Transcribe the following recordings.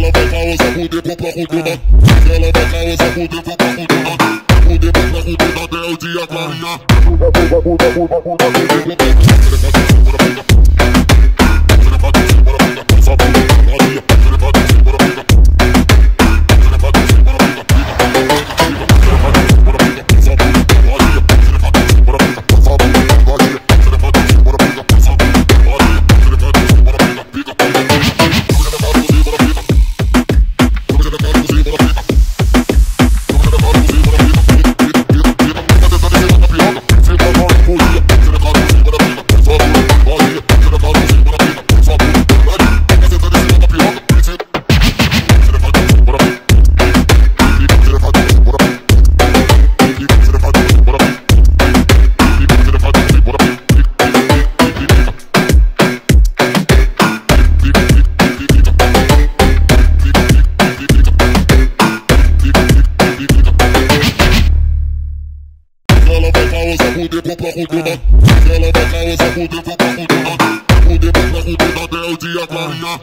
Ela vai causar poder pra rodona. Ela vai causar poder pra rodona. Poder pra rodona até o dia clarear. Ela vai causar poder pra rodona. Ela vai causar poder pra rodona. Poder pra rodona até o dia clarear.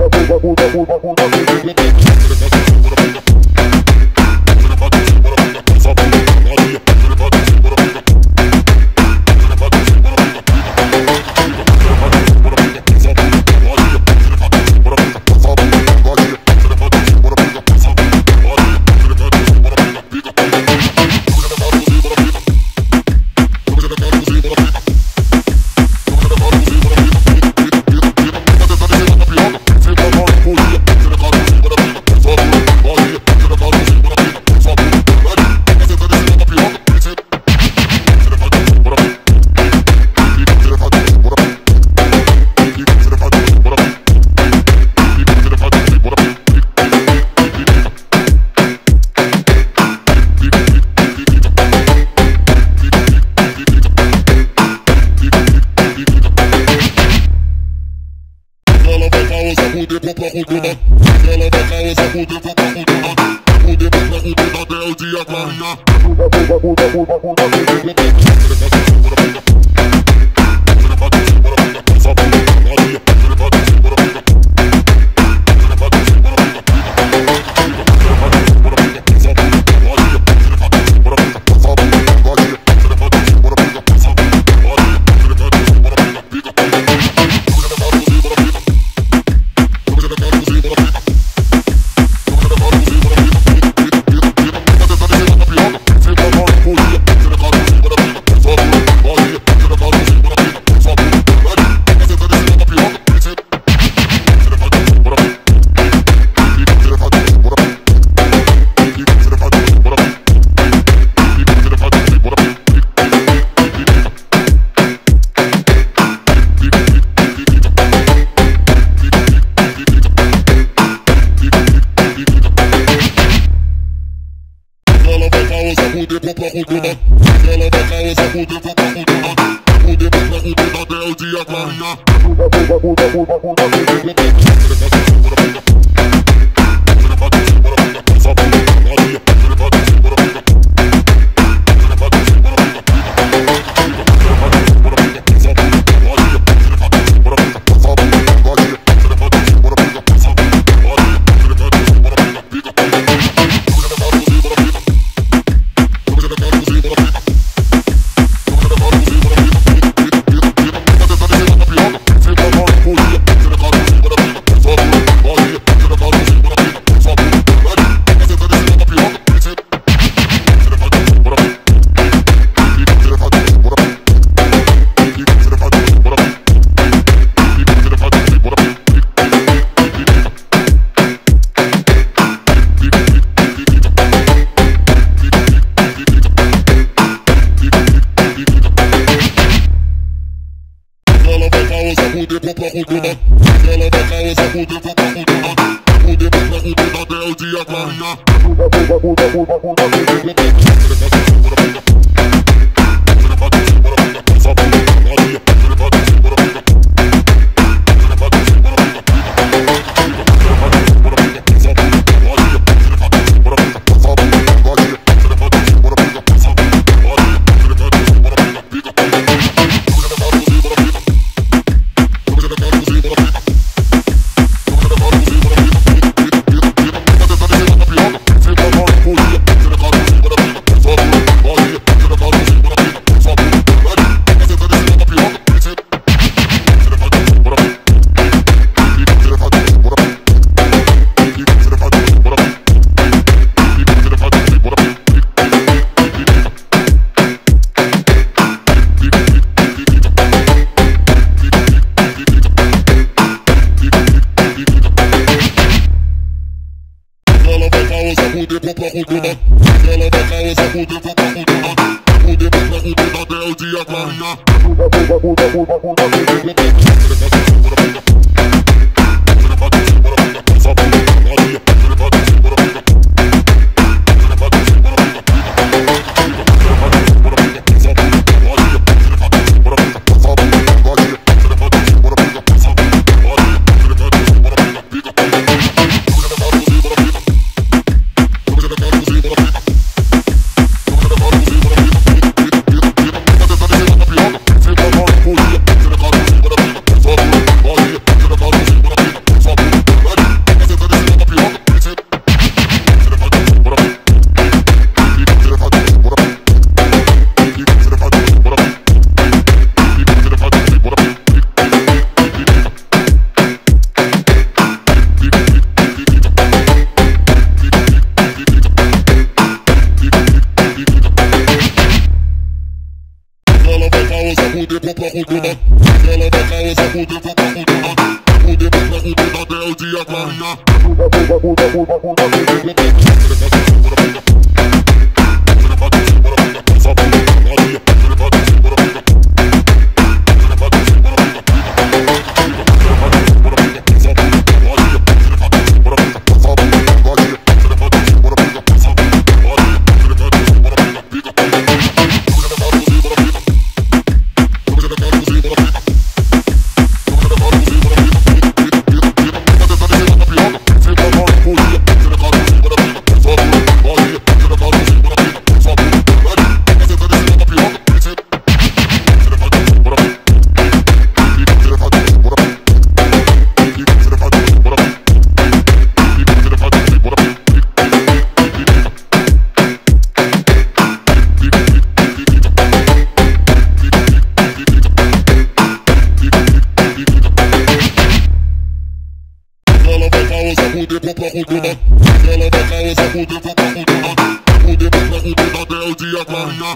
Ela vai causar poder pra rodona. Ela vai causar poder pra rodona. Poder pra rodona até o dia clarear. Ela vai causar poder pra rodona. Ela vai causar poder pra rodona. Poder pra rodona até o dia clarear. Ela vai causar poder pra rodona. Ela vai causar poder pra rodona. Poder pra rodona até o dia clarear. fuder com pra rodona. Ela vai causar fuder com pra rodona. Fuder com pra rodona até o dia clarear. Fuder com pra rodona. Ela vai causar fuder com pra rodona. Fuder com pra rodona até o dia clarear. Fuder com pra rodona. Ela vai causar fuder com pra rodona. Fuder com pra rodona até o dia clarear.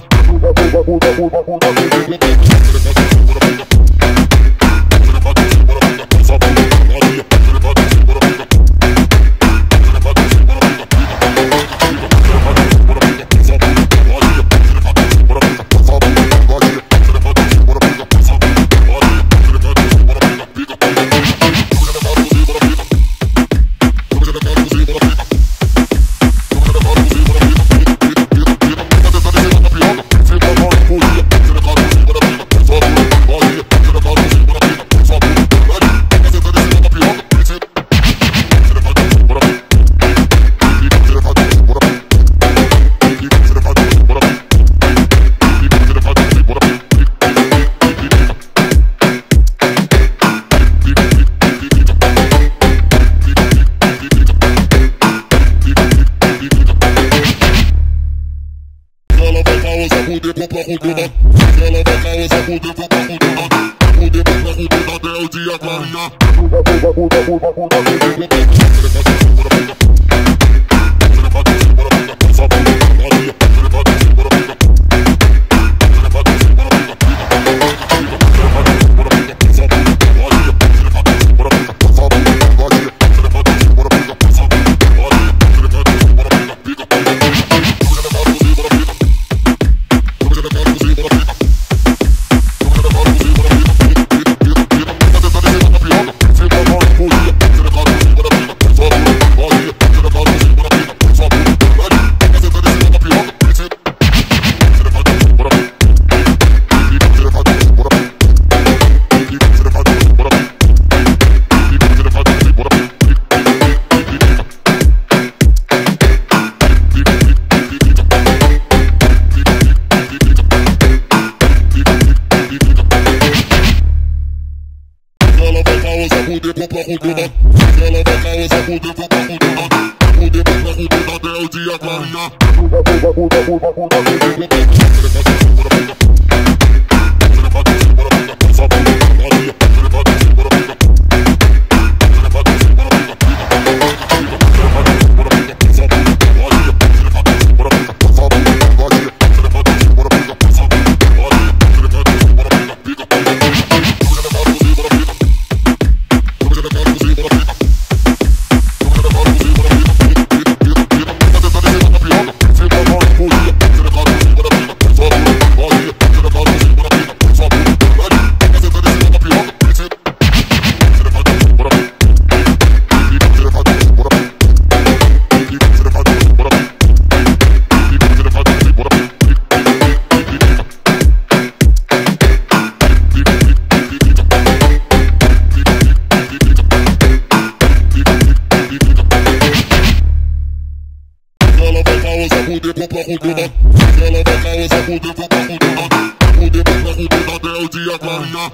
Fuder com pra rodona. Ela vai causar fuder com pra rodona. Fuder com pra rodona até o dia clarear. Fuder com pra rodona. Ela vai causar fuder com pra rodona. Fuder com pra rodona até o dia clarear. causa fuder com pra rodona. Ela vai causa fuder com pra rodona. Fuder com pra rodona até o dia clarear.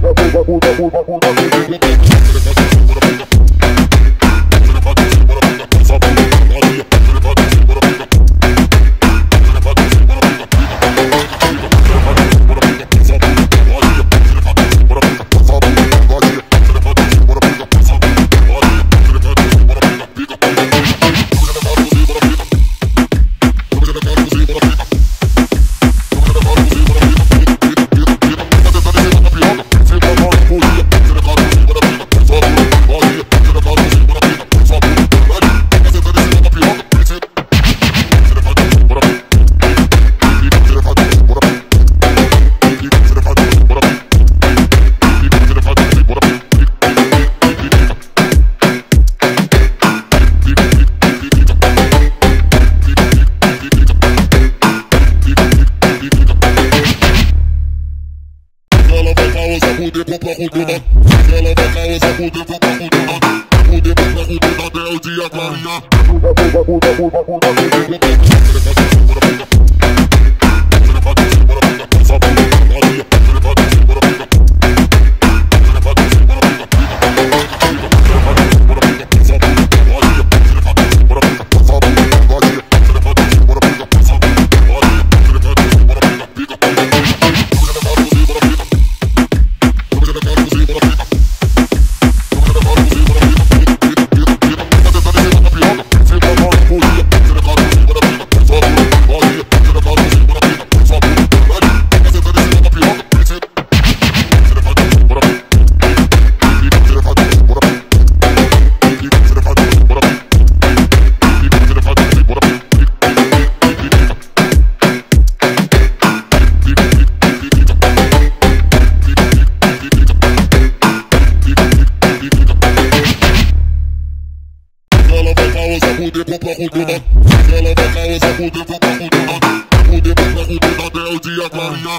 Ela vai causa fuder com pra rodona. Ela vai causa fuder com pra rodona. Fuder com pra rodona até o dia clarear. Ela vai causa fuder com pra rodona. Ela vai causa fuder com pra rodona. Fuder com pra rodona até o dia clarear.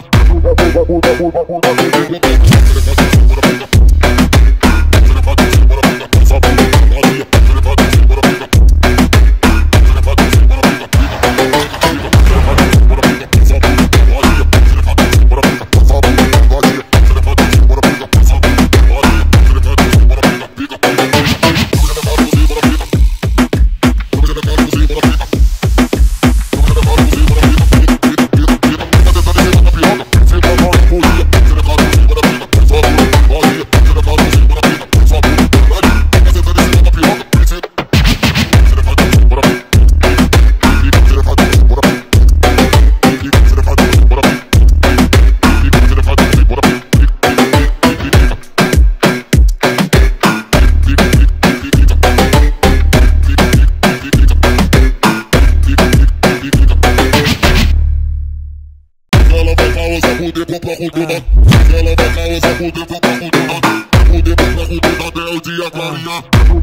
Ela vai causa fuder com pra rodona. Ela vai causa fuder com pra rodona. Fuder com pra rodona até o dia clarear.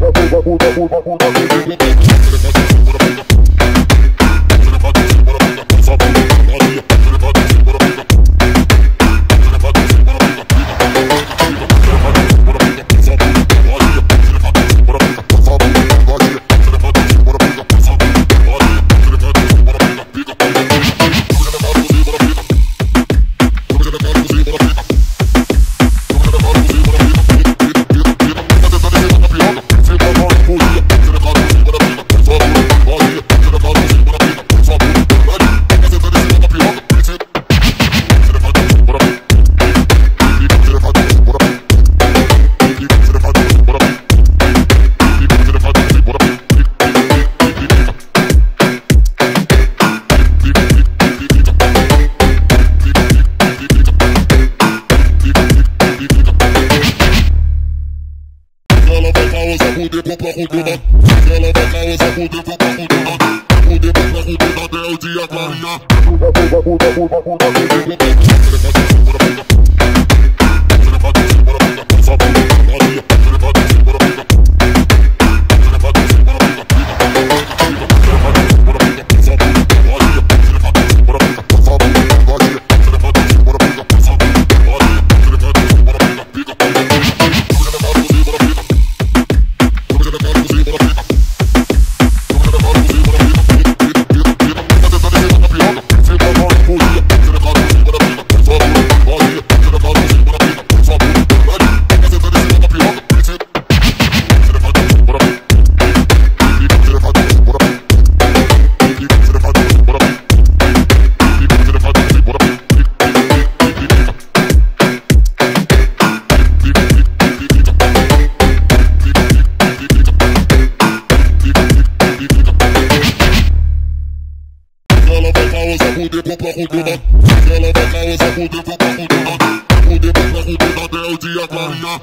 Ela vai causa fuder com pra rodona. Ela vai causa fuder com pra rodona. Fuder com pra rodona até o dia clarear. fudida. Ela vai causar fuder com a fudida. Fuder com a fudida até o dia clarear.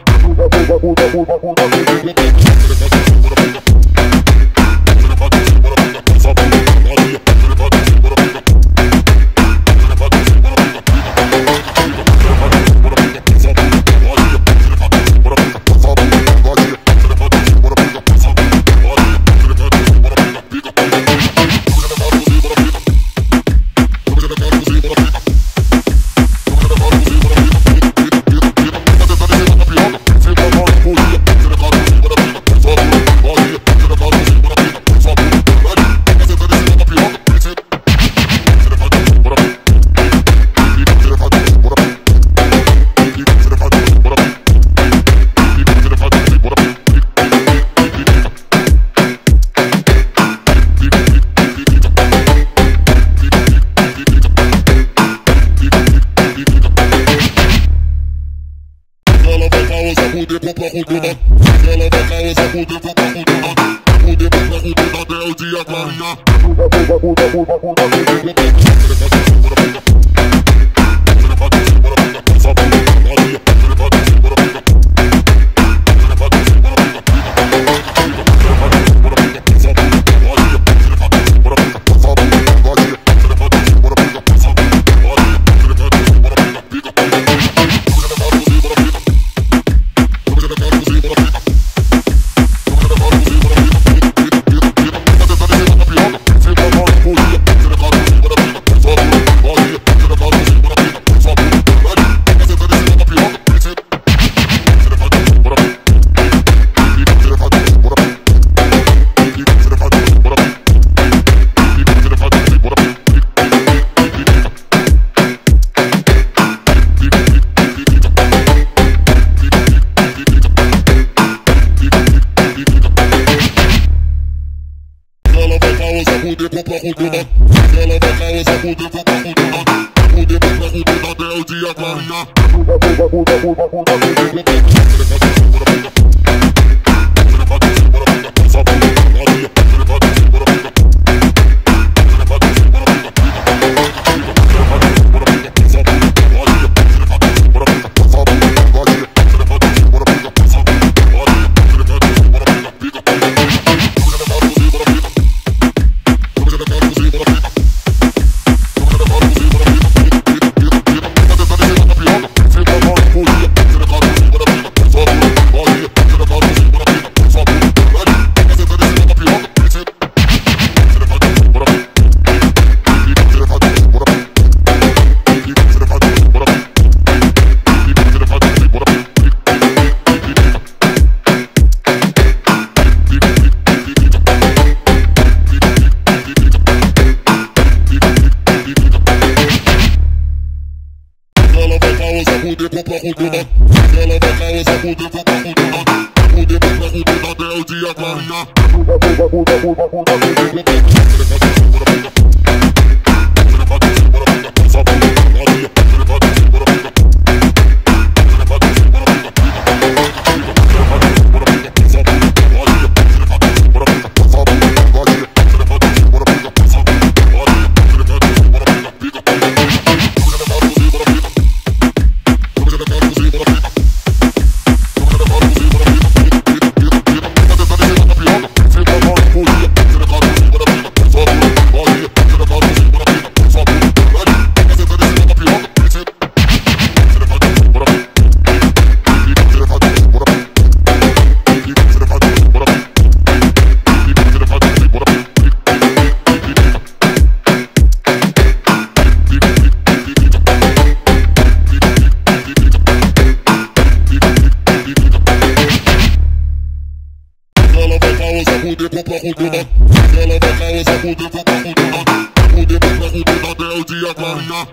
Fuder com a fudida. Ela vai causar fuder com a fudida. Fuder com a fudida até o dia clarear. Fuder com a fudida. Ela vai causar fuder com a fudida. Fuder com a fudida até o dia clarear. Fuder com a fudida. Ela vai causar fuder com a fudida. Fuder com a fudida até o dia clarear. Fuder com a fudida. Ela vai causar fuder com a fudida. Fuder com a fudida até o dia clarear.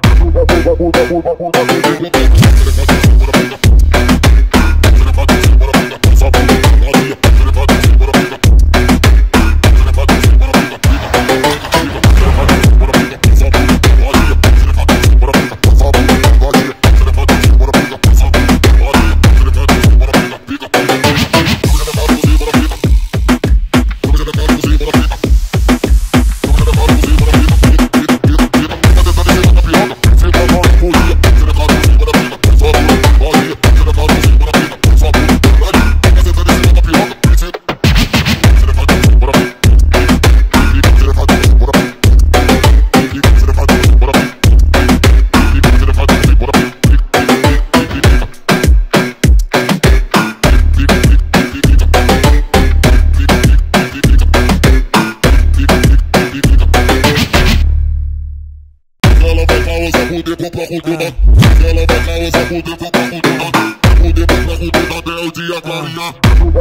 fuder com a rodona. Ela vai causar fuder com a rodona. Fuder com a rodona até o dia clarear.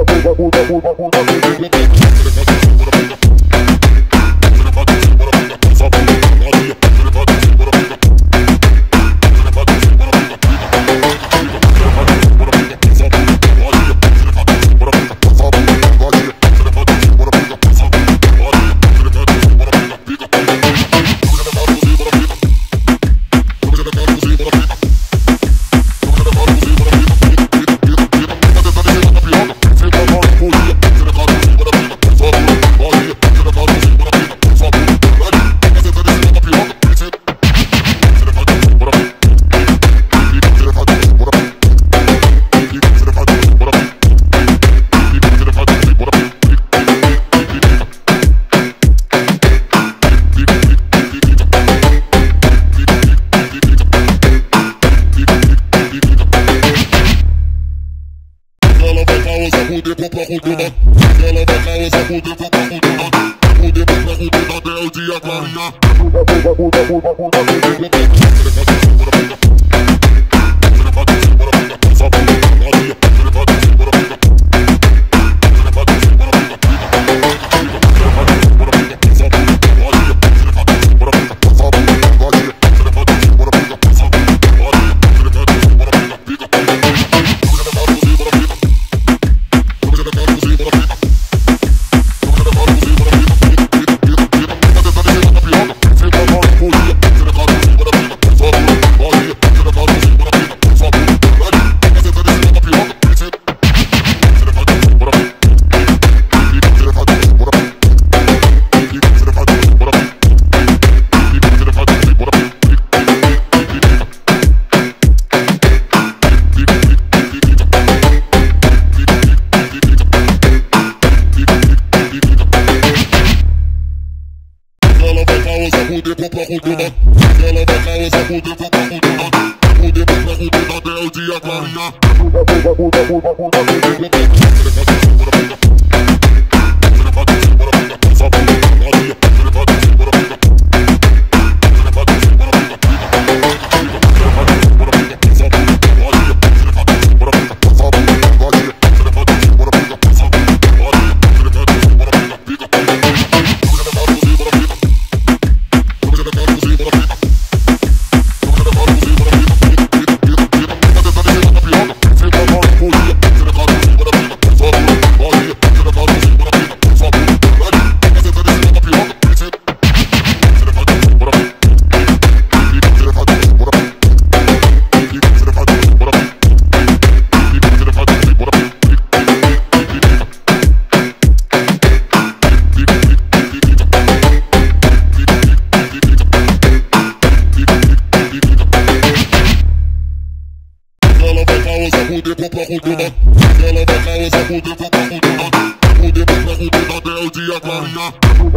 Fuder com a rodona. Ela vai causar fuder com a rodona. Fuder com a rodona até o dia clarear. Fuder com a rodona. Ela vai causar fuder com a rodona. Fuder com a rodona até o dia clarear. Fuder com a rodona. Ela vai causar fuder com a rodona. Fuder com a rodona até o dia clarear.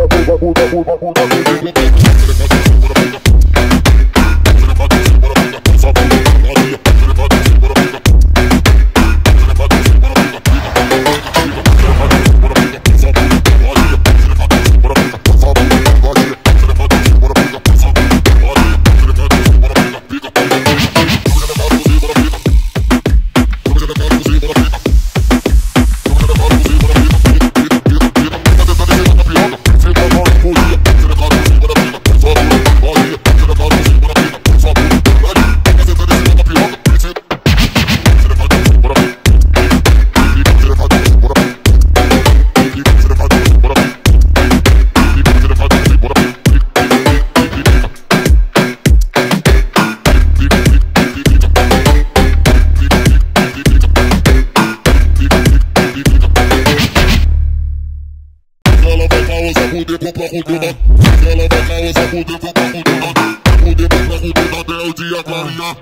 Fuder com a rodona. Ela vai causar fuder com a rodona. Fuder com a rodona até o dia clarear.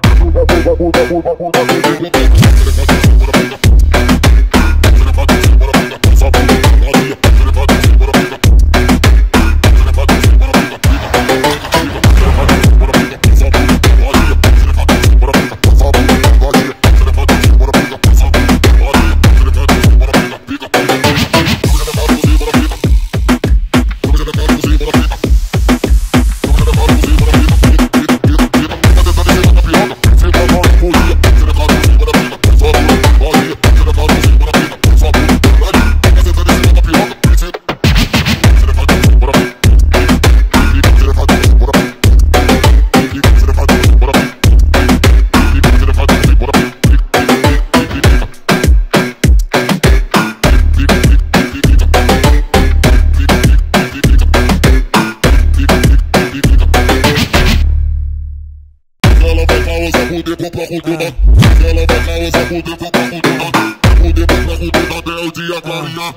rudona. Ela vai causar por dentro pra rudona. Por dentro pra rudona até o dia clarear.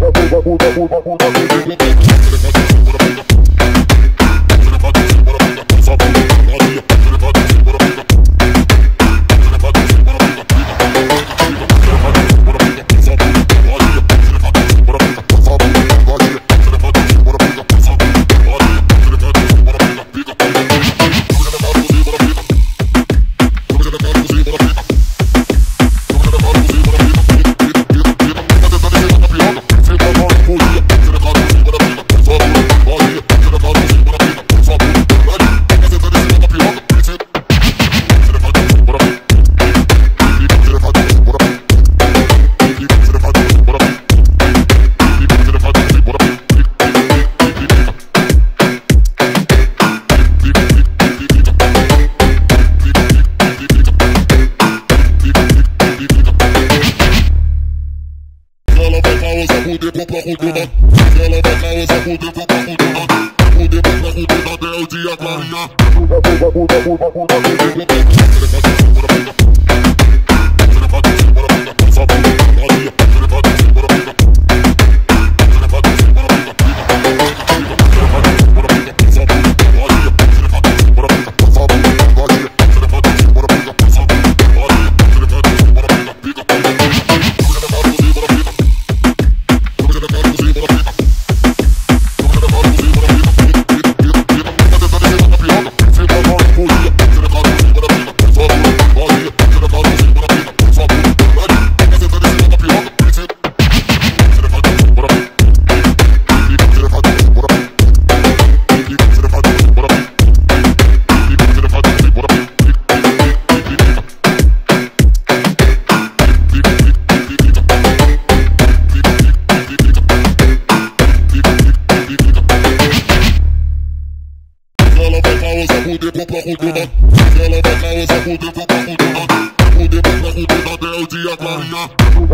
Ela vai causar por dentro pra rudona. Ela vai causar por dentro pra rudona. Por dentro pra rudona até o dia clarear. Ela vai causar por dentro pra rudona. Ela vai causar por dentro pra rudona. Por dentro pra rudona até o dia clarear.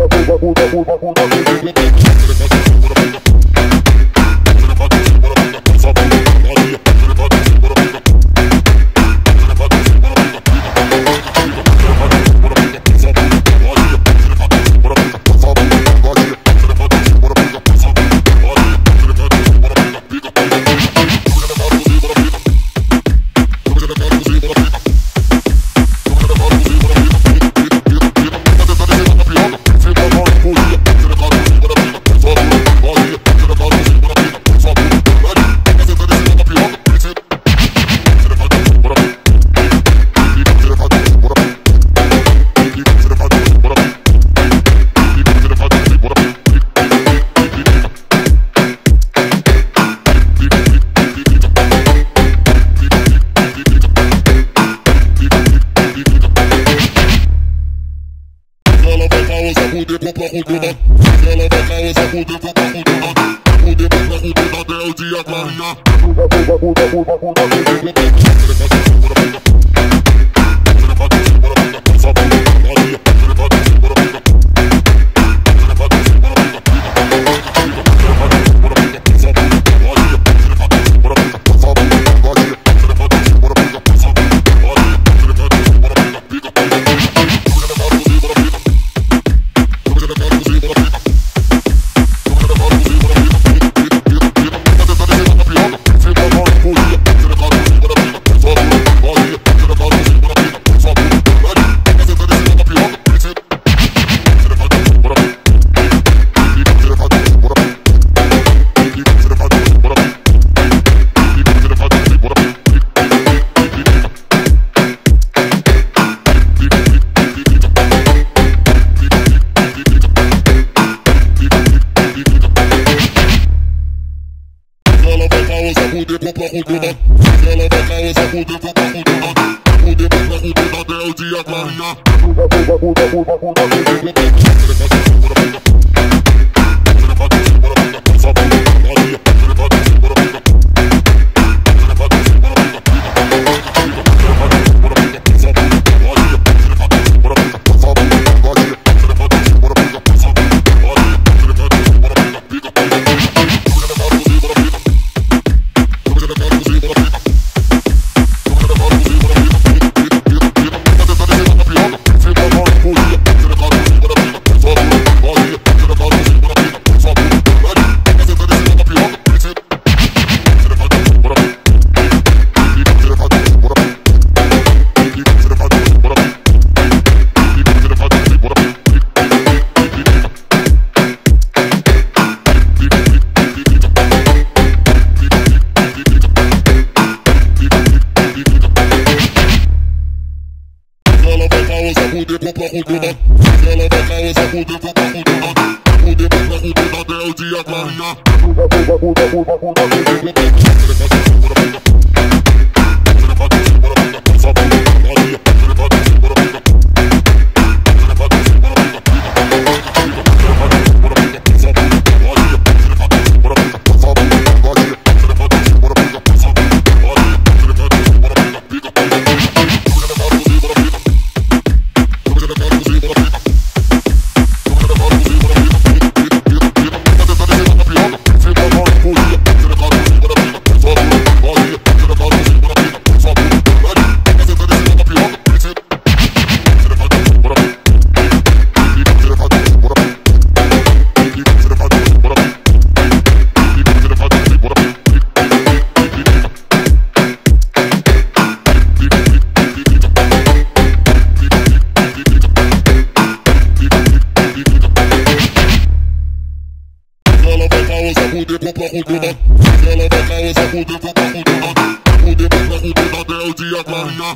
Ela vai causar por dentro pra rudona. Ela vai causar por dentro pra rudona. Por dentro pra rudona até o dia clarear. Ela vai causar por dentro pra rudona. Ela vai causar por dentro pra rudona. Por dentro pra rudona até o dia clarear. pra rodona. Ela vai causar poder pra rodona. Poder pra rodona até o dia clarear. Ela vai causar poder pra rodona. Ela vai causar poder pra rodona. Poder pra rodona até o dia clarear.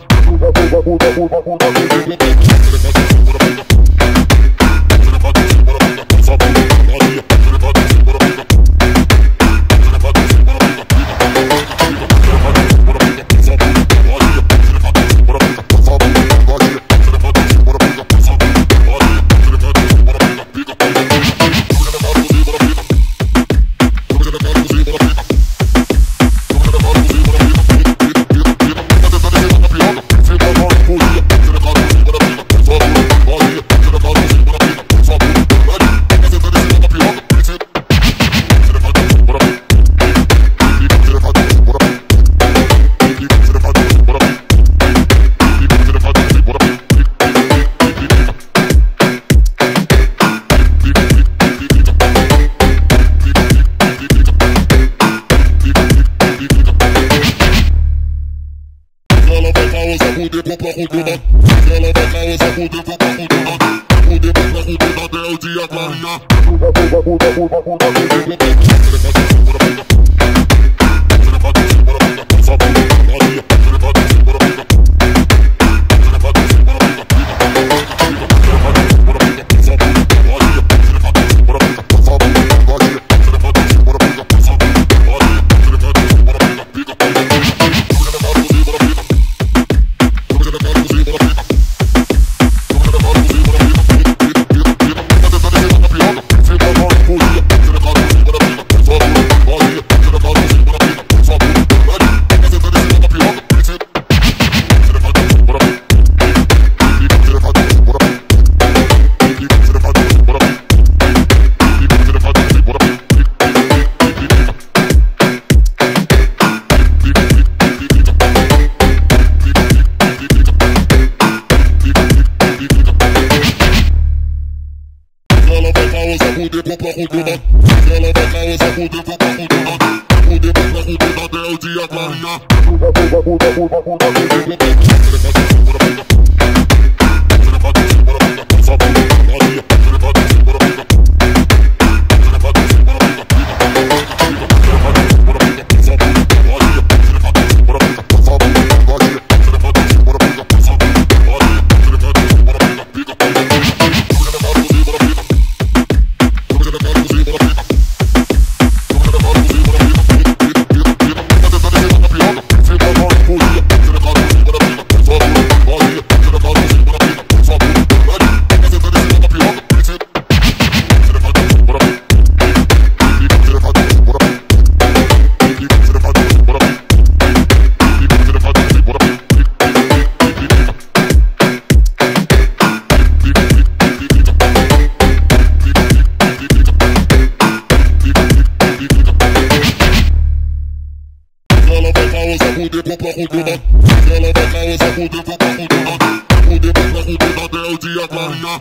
Ela vai causar poder pra rodona. Ela vai causar poder pra rodona. Poder pra rodona até o dia clarear. Ela vai causar poder pra rodona. Ela vai causar poder pra rodona. Poder pra rodona até o dia clarear. Ela vai causar poder pra rodona. Ela vai causar poder pra rodona. Poder pra rodona até o dia clarear.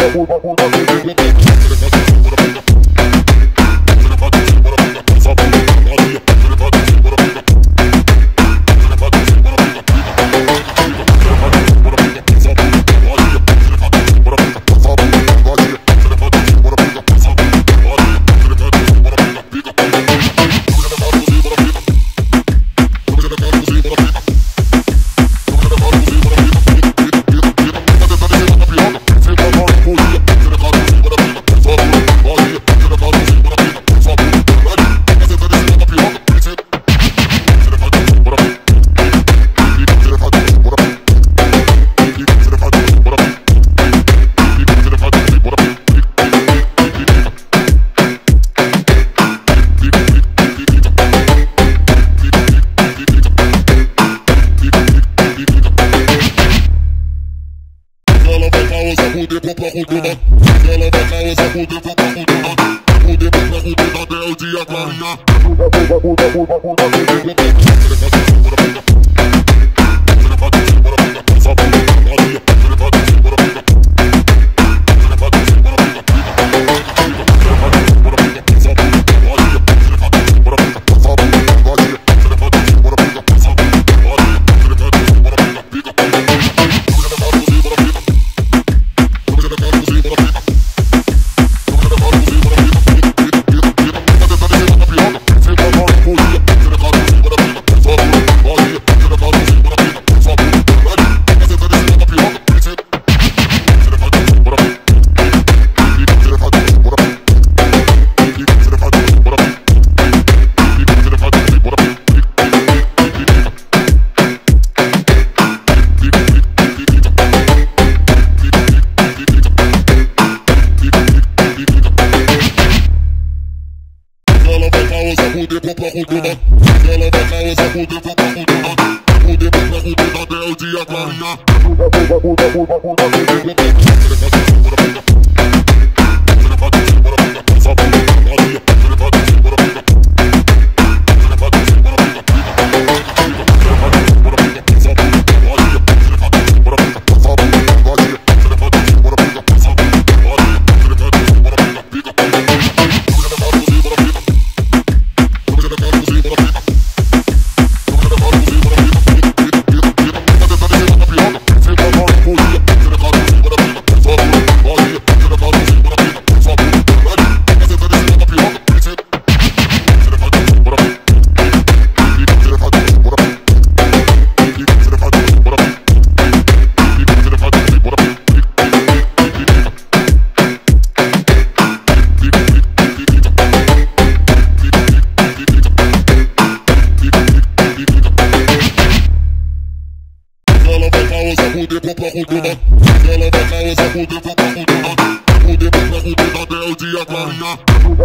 Ela vai causar fuder pra fudona. Fuder pra fudona até o dia clarear. Fuder pra fudona. Ela vai causar fuder pra fudona. Fuder pra fudona até o dia clarear. Fuder pra fudona. Ela vai causar fuder pra fudona. Fuder pra fudona até o dia clarear.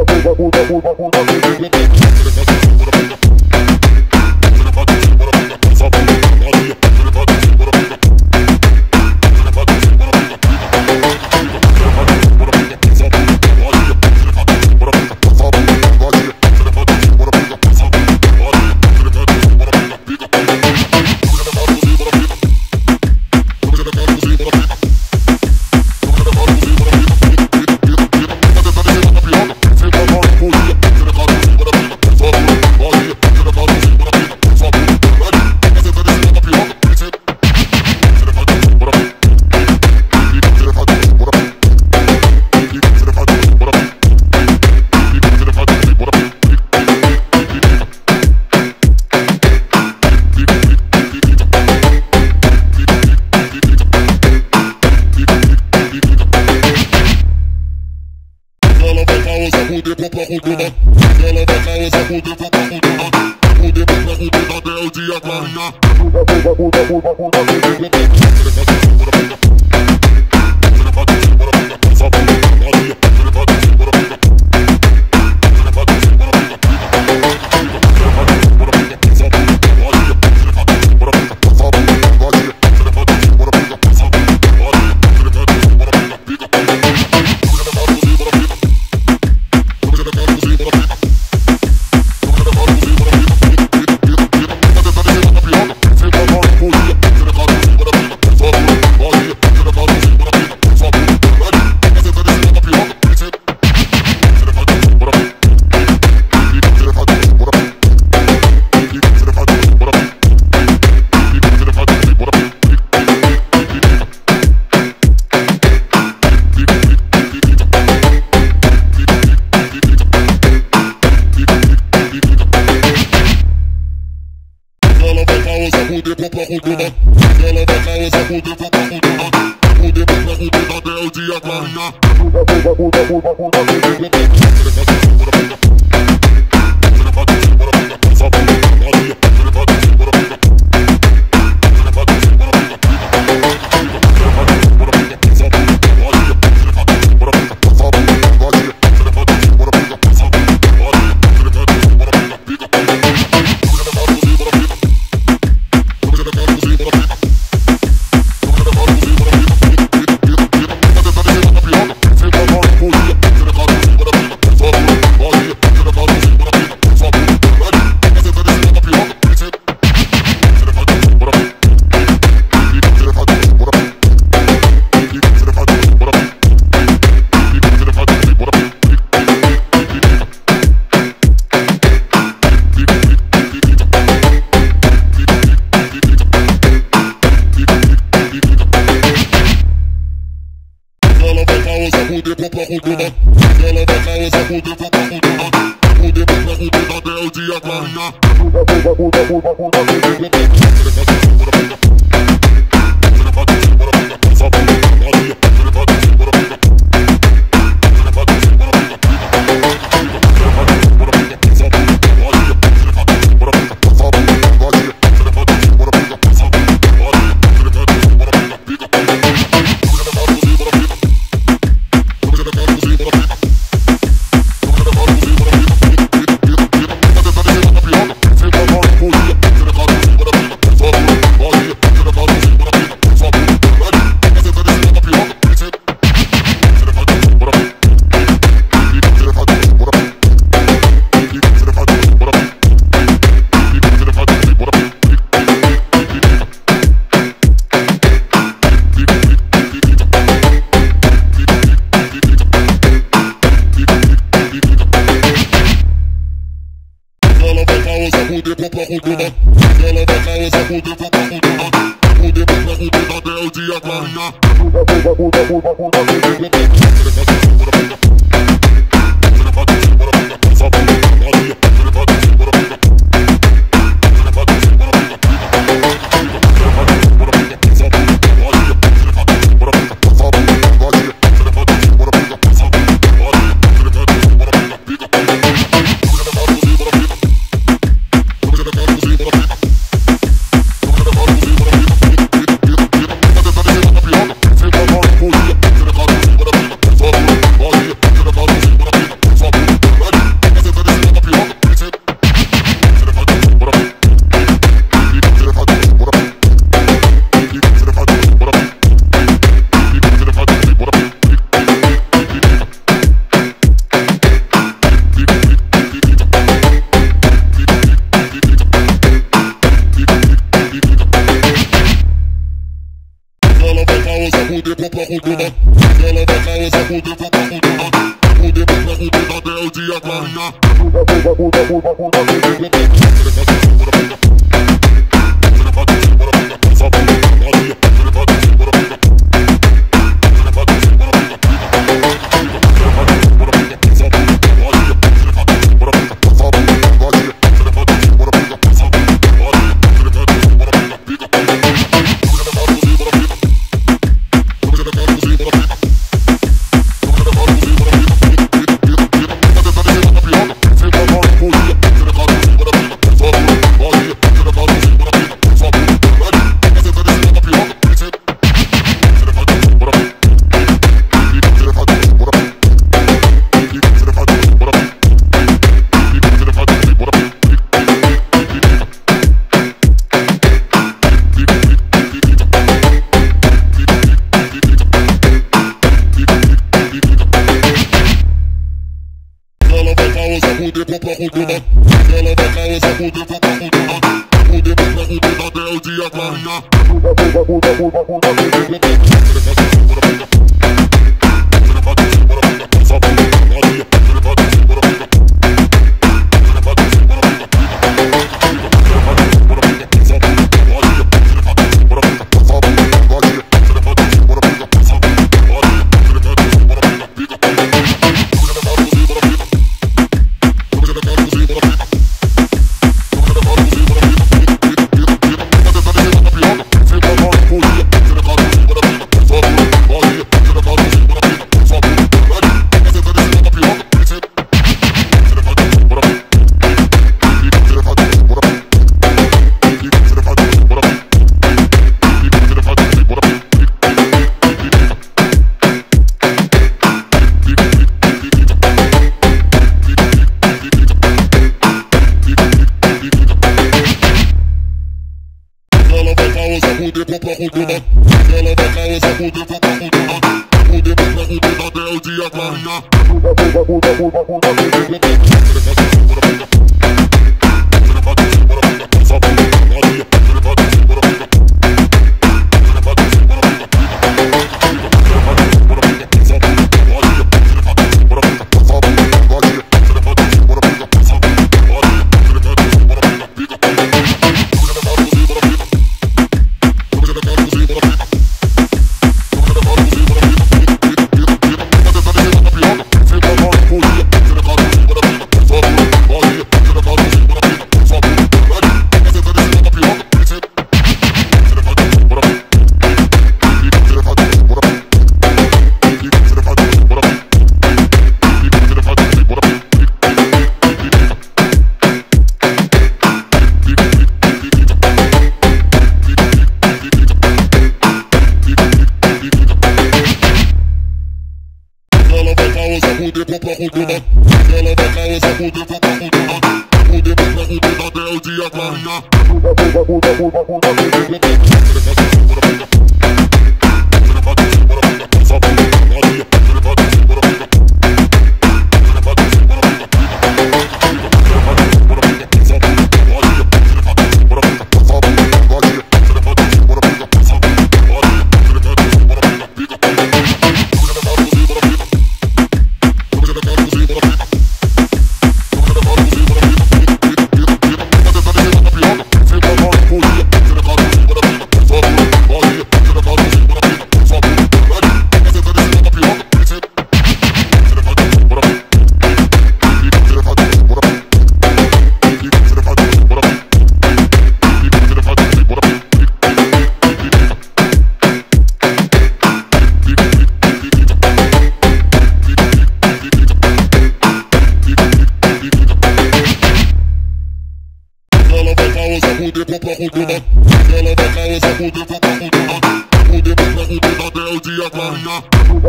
Fuder pra fudona. Ela vai causar fuder pra fudona. Fuder pra fudona até o dia clarear. fuder, vou pra fuder, até o dia clarear. Fuder, vou pra fuder, ela vai causar fuder, vou pra fuder, até o dia clarear. Fuder, vou pra fuder, ela vai causar fuder, vou pra fuder, até o dia clarear. Fuder, vou pra fuder, ela vai causar fuder, vou pra fuder, até o dia clarear. Fuder, vou pra fuder, ela vai causar fuder, vou pra fuder, até o dia clarear. Fuder, o dia clarear. Ela vai causar poder pra fudona. Poder pra fudona até o dia clarear. Poder pra fudona. Ela vai causar poder pra fudona. Poder pra fudona até o dia clarear.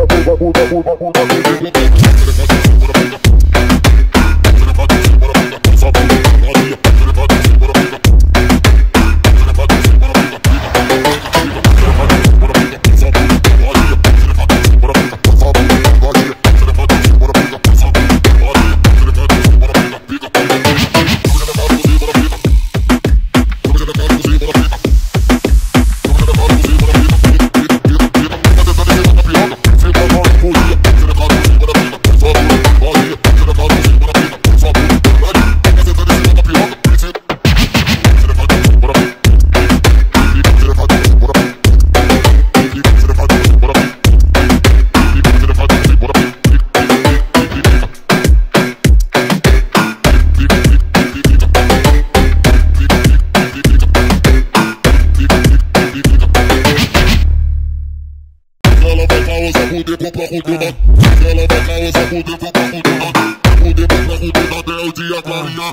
Poder pra fudona. Ela vai causar poder pra fudona. Poder pra fudona até o dia clarear.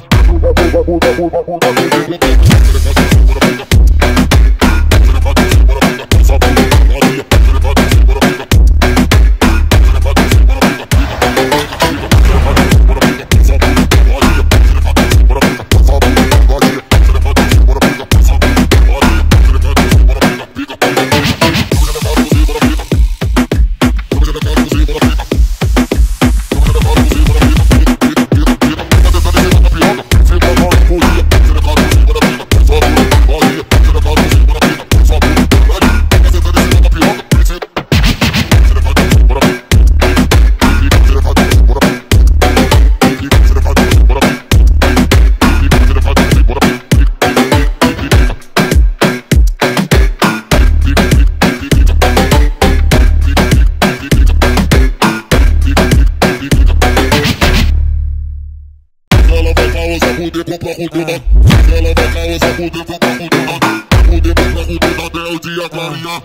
Poder pra fudona. Ela vai causar poder pra fudona. Poder pra fudona até o dia clarear.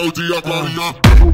o dia clarear.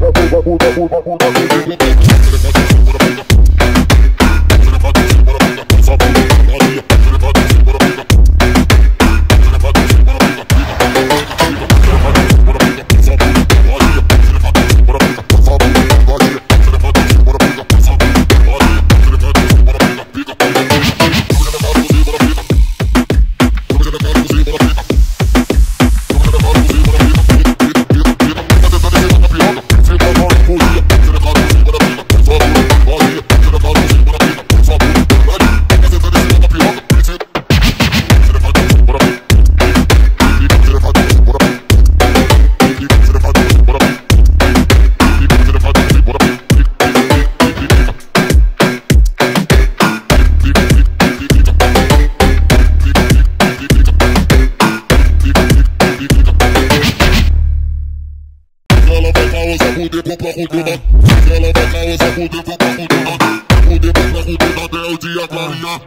Ela vai causar poder pra rodar, poder pra rodar até o dia clarear.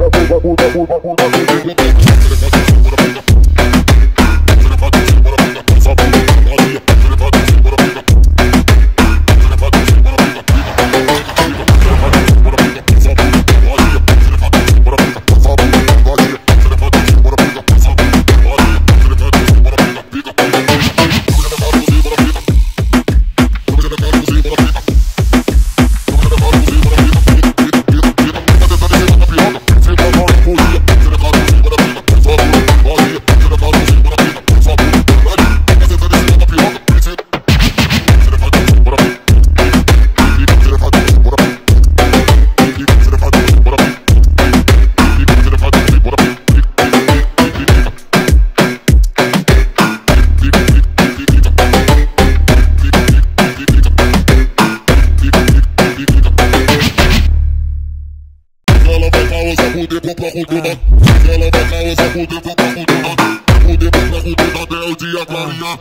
Poder pra rodar, ela vai causar poder pra rodar, poder pra rodar até o dia clarear.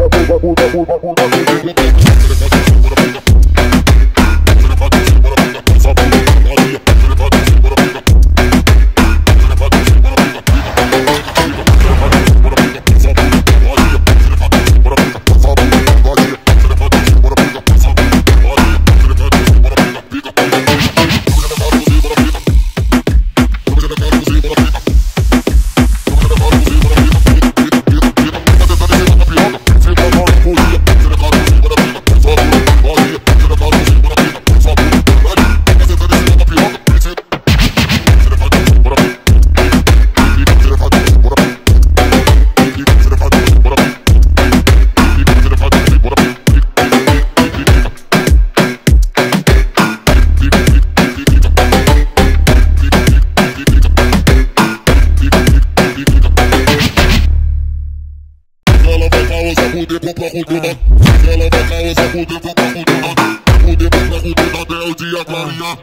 Poder pra rodar, ela vai causar poder pra rodar, poder pra rodar até o dia clarear.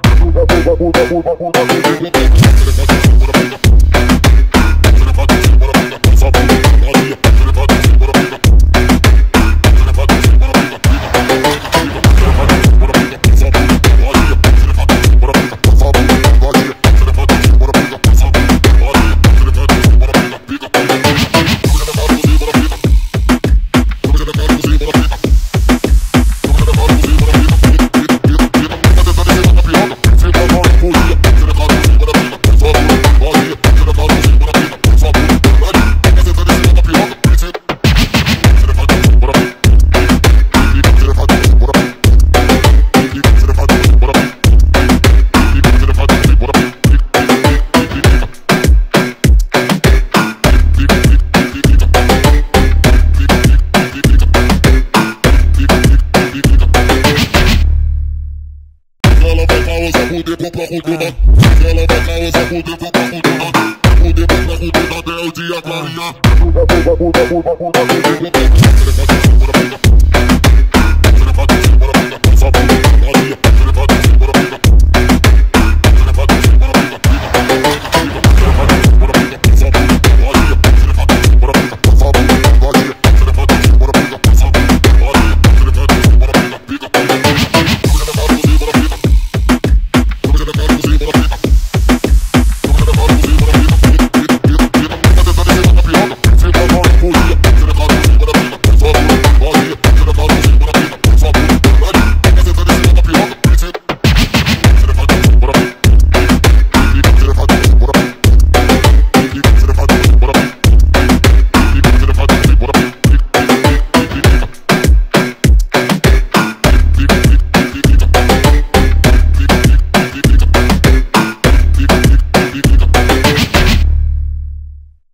Poder pra rodar, ela vai causar poder pra rodar, poder pra rodar até o dia clarear.